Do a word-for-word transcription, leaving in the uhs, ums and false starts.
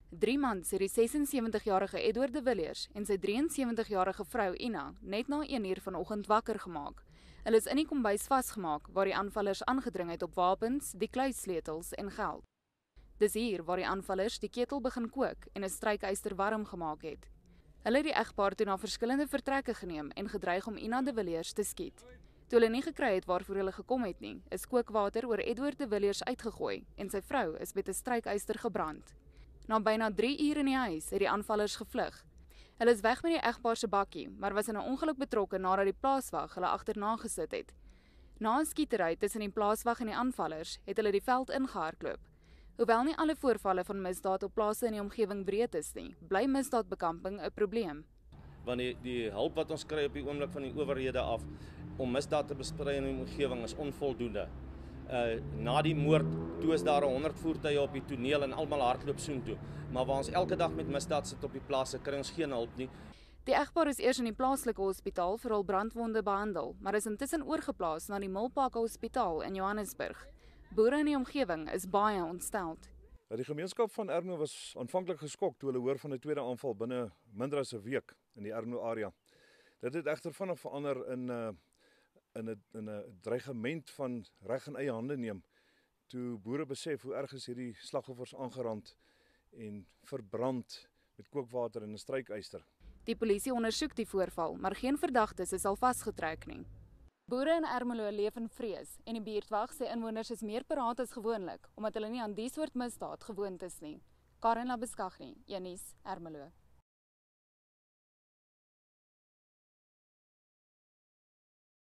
Drie maande het die sesensewentig-jarige Edward de Villiers en sy drieënsewentig-jarige vrou Ina net na een uur vanoggend wakker gemaak. Hulle is in die kombuis vasgemaak waar die aanvallers aangedring het op wapens, die kluissleutels en geld. Dis hier waar die aanvallers die ketel begin kook en 'n strykyster warm gemaak het. Hulle het die egpaar toe na verskillende vertrekke geneem en gedreig om Ina de Villiers te skiet. Toe hulle nie gekry het waarvoor hulle gekom het nie, is kookwater oor Edward de Villiers uitgegooi en sy vrou is met 'n strykyster gebrand. Na byna drie uur in die huis het die aanvallers gevlug. Hulle is weg met die egpaar se bakkie, maar was in 'n ongeluk betrokke nadat die plaaswag hulle agterna gesit het. Na 'n skietery tussen die plaaswag en die aanvallers, het hulle die veld ingehardloop. Hoewel nie alle voorvalle van misdaad op plase in die omgewing wreed is nie, bly misdaadbekamping 'n probleem. Want die, die hulp wat ons kry op die oomblik van die owerhede af om misdaad te bestry in die omgewing is onvoldoende. Uh, na die moord, toe is daar honderd voertuie op die toneel en almal hardloop soontoe. Maar waar ons elke dag met misdaad sit op die plase, kry ons geen hulp nie. Die egpaar is eers in die plaaslike hospitaal vir hul brandwonde behandel, maar is intussen oorgeplaas na die Milpark Hospitaal in Johannesburg. Boere in die omgewing is baie ontsteld. Die gemeenskap van Ermelo was aanvanklik geskok toe hulle hoor van 'n tweede aanval binne minder as 'n week in die Ermelo area. Dit het egter vinnig verander in 'n uh, in 'n in 'n dreigement van reg in eie hande neem toe boere besef hoe erg is hierdie slagoffers aangerand en verbrand met kookwater en 'n strykyster. Die polisie ondersoek die voorval, maar geen verdagtes is al vasgetrek nie. Boere in Ermelo leef in vrees en die buurtwag sê inwoners is meer paraat as gewoonlik omdat hulle nie aan die soort misdaad gewoond is nie. Karen Labeskagni, Janies, Ermelo.